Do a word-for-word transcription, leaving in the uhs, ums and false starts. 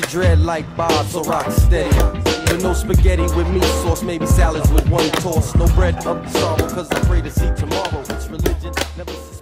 dread like Bob, so rock steady. With no spaghetti with meat sauce, maybe salads with one toss. No bread of sorrow, cause I pray to see tomorrow. It's religion, never